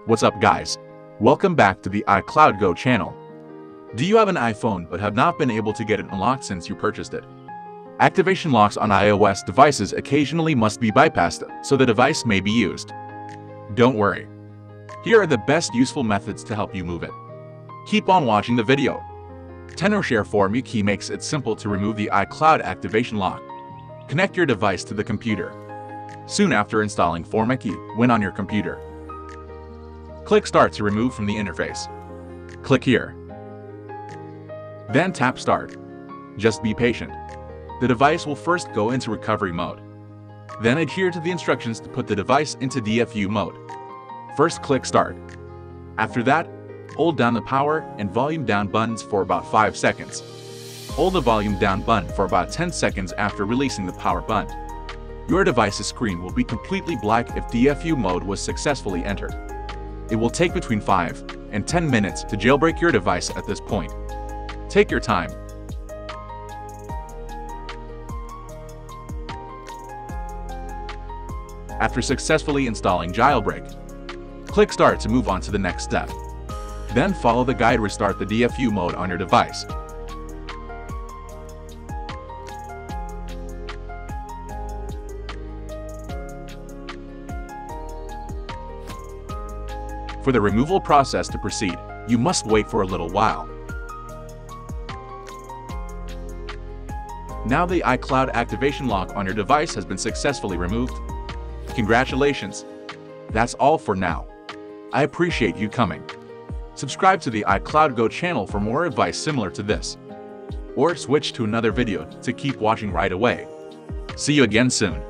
What's up guys? Welcome back to the iCloud Go channel. Do you have an iPhone but have not been able to get it unlocked since you purchased it? Activation locks on iOS devices occasionally must be bypassed so the device may be used. Don't worry. Here are the best useful methods to help you move it. Keep on watching the video. Tenorshare Form Key makes it simple to remove the iCloud activation lock. Connect your device to the computer. Soon after installing Form Key, when on your computer, click Start to remove from the interface. Click here. Then tap Start. Just be patient. The device will first go into recovery mode. Then adhere to the instructions to put the device into DFU mode. First click Start. After that, hold down the power and volume down buttons for about 5 seconds. Hold the volume down button for about 10 seconds after releasing the power button. Your device's screen will be completely black if DFU mode was successfully entered. It will take between 5 and 10 minutes to jailbreak your device at this point. Take your time. After successfully installing Jailbreak, click Start to move on to the next step. Then follow the guide. Restart the DFU mode on your device. For the removal process to proceed, you must wait for a little while. Now the iCloud activation lock on your device has been successfully removed. Congratulations! That's all for now. I appreciate you coming. Subscribe to the iCloud Go channel for more advice similar to this. Or switch to another video to keep watching right away. See you again soon.